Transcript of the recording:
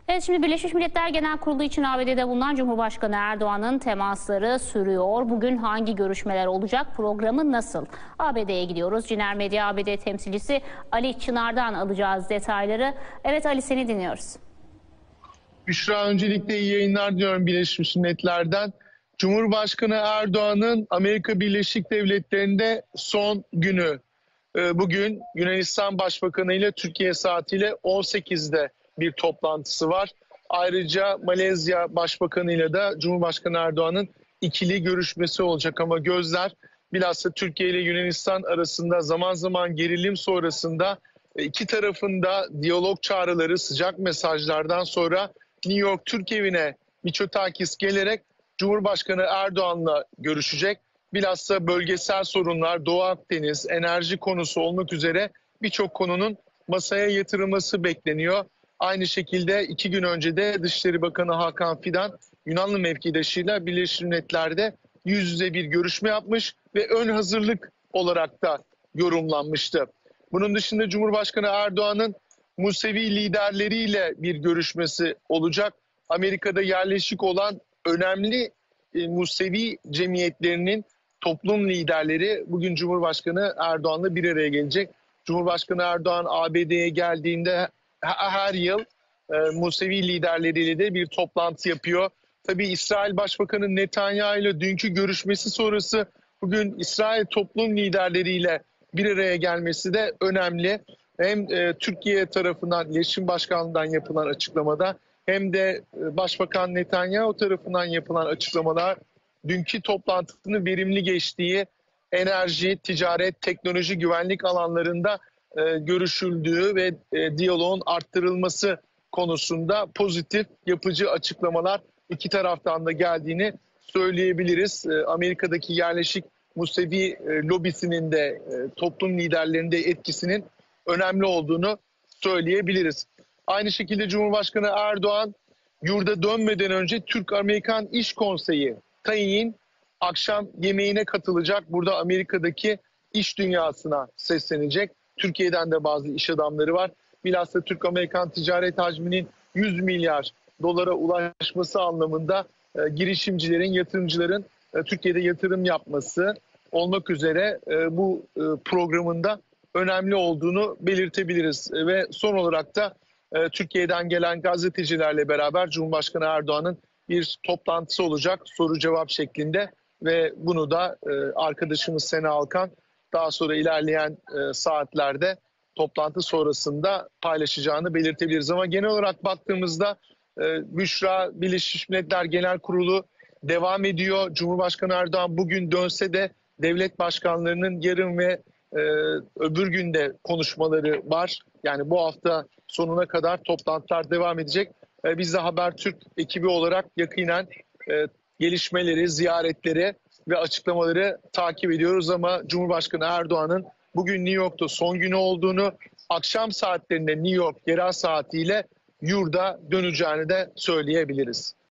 Evet, şimdi Birleşmiş Milletler Genel Kurulu için ABD'de bulunan Cumhurbaşkanı Erdoğan'ın temasları sürüyor. Bugün hangi görüşmeler olacak? Programı nasıl? ABD'ye gidiyoruz. Ciner Medya ABD temsilcisi Ali Çınar'dan alacağız detayları. Evet Ali, seni dinliyoruz. Büşra, öncelikle iyi yayınlar diyorum Birleşmiş Milletler'den. Cumhurbaşkanı Erdoğan'ın Amerika Birleşik Devletleri'nde son günü. Bugün Yunanistan Başbakanı ile Türkiye saatiyle 18'de bir toplantısı var. Ayrıca Malezya Başbakanı ile de Cumhurbaşkanı Erdoğan'ın ikili görüşmesi olacak ama gözler bilhassa Türkiye ile Yunanistan arasında zaman zaman gerilim sonrasında iki tarafında diyalog çağrıları, sıcak mesajlardan sonra New York Türk Evi'ne Mitsotakis gelerek Cumhurbaşkanı Erdoğan'la görüşecek. Bilhassa bölgesel sorunlar, Doğu Akdeniz, enerji konusu olmak üzere birçok konunun masaya yatırılması bekleniyor. Aynı şekilde 2 gün önce de Dışişleri Bakanı Hakan Fidan, Yunanlı mevkidaşıyla Birleşmiş Milletler'de yüz yüze bir görüşme yapmış ve ön hazırlık olarak da yorumlanmıştı. Bunun dışında Cumhurbaşkanı Erdoğan'ın Musevi liderleriyle bir görüşmesi olacak. Amerika'da yerleşik olan önemli Musevi cemiyetlerinin toplum liderleri bugün Cumhurbaşkanı Erdoğan'la bir araya gelecek. Cumhurbaşkanı Erdoğan ABD'ye geldiğinde her yıl Musevi liderleriyle de bir toplantı yapıyor. Tabii İsrail Başbakanı Netanyahu ile dünkü görüşmesi sonrası bugün İsrail toplum liderleriyle bir araya gelmesi de önemli. Hem Türkiye tarafından, İletişim Başkanlığı'ndan yapılan açıklamada hem de Başbakan Netanyahu tarafından yapılan açıklamalar dünkü toplantının verimli geçtiği, enerji, ticaret, teknoloji, güvenlik alanlarında görüşüldüğü ve diyaloğun arttırılması konusunda pozitif, yapıcı açıklamalar iki taraftan da geldiğini söyleyebiliriz. Amerika'daki yerleşik Musevi lobisinin de toplum liderlerinde etkisinin önemli olduğunu söyleyebiliriz. Aynı şekilde Cumhurbaşkanı Erdoğan yurda dönmeden önce Türk-Amerikan İş Konseyi TAİ'nin akşam yemeğine katılacak. Burada Amerika'daki iş dünyasına seslenecek. Türkiye'den de bazı iş adamları var. Bilhassa Türk-Amerikan ticaret hacminin 100 milyar dolara ulaşması anlamında girişimcilerin, yatırımcıların Türkiye'de yatırım yapması olmak üzere bu programında önemli olduğunu belirtebiliriz. Ve son olarak da Türkiye'den gelen gazetecilerle beraber Cumhurbaşkanı Erdoğan'ın bir toplantısı olacak soru cevap şeklinde ve bunu da arkadaşımız Sena Alkan daha sonra ilerleyen saatlerde toplantı sonrasında paylaşacağını belirtebiliriz. Ama genel olarak baktığımızda Büşra, Birleşmiş Milletler Genel Kurulu devam ediyor. Cumhurbaşkanı Erdoğan bugün dönse de devlet başkanlarının yarın ve öbür günde konuşmaları var. Yani bu hafta sonuna kadar toplantılar devam edecek. Biz de Habertürk ekibi olarak yakinen gelişmeleri, ziyaretleri ve açıklamaları takip ediyoruz. Ama Cumhurbaşkanı Erdoğan'ın bugün New York'ta son günü olduğunu, akşam saatlerinde New York yerel saatiyle yurda döneceğini de söyleyebiliriz.